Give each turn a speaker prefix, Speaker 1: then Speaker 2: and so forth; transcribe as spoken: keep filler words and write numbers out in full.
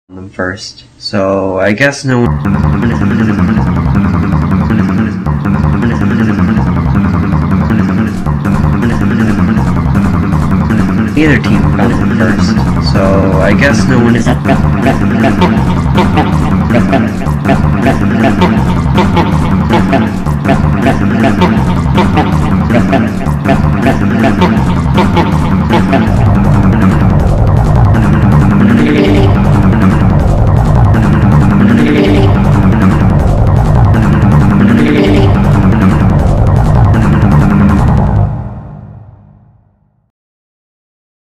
Speaker 1: them first, so I guess no one. Neither team found them first, so I guess no one is.